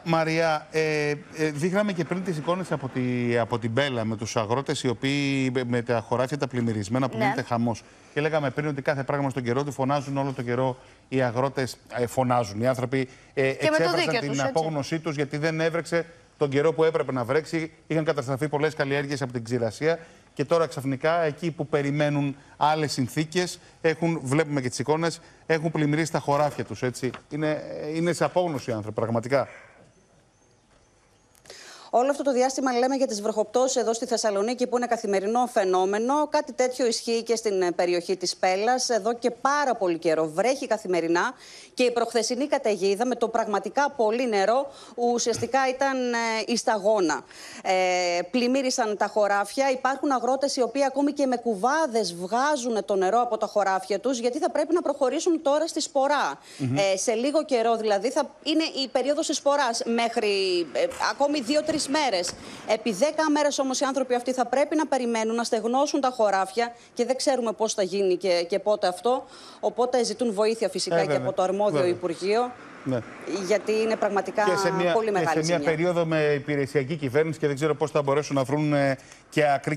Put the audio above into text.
Μαρία, δείχναμε και πριν τις εικόνες από την Μπέλα με τους αγρότες οι οποίοι με τα χωράφια τα πλημμυρισμένα που γίνεται χαμός. Και λέγαμε πριν ότι κάθε πράγμα στον καιρό του φωνάζουν όλο τον καιρό οι αγρότες, φωνάζουν. Οι άνθρωποι εξέφρασαν την απόγνωσή τους γιατί δεν έβρεξε τον καιρό που έπρεπε να βρέξει. Είχαν καταστραφεί πολλές καλλιέργειες από την ξηρασία. Και τώρα ξαφνικά εκεί που περιμένουν άλλες συνθήκες, βλέπουμε και τις εικόνες, έχουν πλημμυρίσει τα χωράφια τους. Έτσι. Είναι σε απόγνωση οι άνθρωποι, πραγματικά. Όλο αυτό το διάστημα λέμε για τις βροχοπτώσεις εδώ στη Θεσσαλονίκη που είναι καθημερινό φαινόμενο. Κάτι τέτοιο ισχύει και στην περιοχή της Πέλλας. Εδώ και πάρα πολύ καιρό βρέχει καθημερινά και η προχθεσινή καταιγίδα με το πραγματικά πολύ νερό ουσιαστικά ήταν η σταγόνα. Πλημμύρισαν τα χωράφια. Υπάρχουν αγρότες οι οποίοι ακόμη και με κουβάδες βγάζουν το νερό από τα χωράφια τους γιατί θα πρέπει να προχωρήσουν τώρα στη σπορά. Σε λίγο καιρό δηλαδή θα είναι η περίοδος της σποράς μέχρι ακόμη 2-3 μέρες. Επί 10 μέρες όμως οι άνθρωποι αυτοί θα πρέπει να περιμένουν να στεγνώσουν τα χωράφια και δεν ξέρουμε πώς θα γίνει και πότε αυτό. Οπότε ζητούν βοήθεια φυσικά και από το αρμόδιο Υπουργείο. Ναι. Γιατί είναι πραγματικά πολύ μεγάλη ζημιά. Σε μια περίοδο με υπηρεσιακή κυβέρνηση και δεν ξέρω πώς θα μπορέσουν να βρουν και ακρή